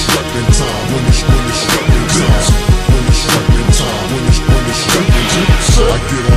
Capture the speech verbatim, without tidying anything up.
struggling time, when it's when it's struggling time, when it's struggling time, when it's when it's struggling time. I get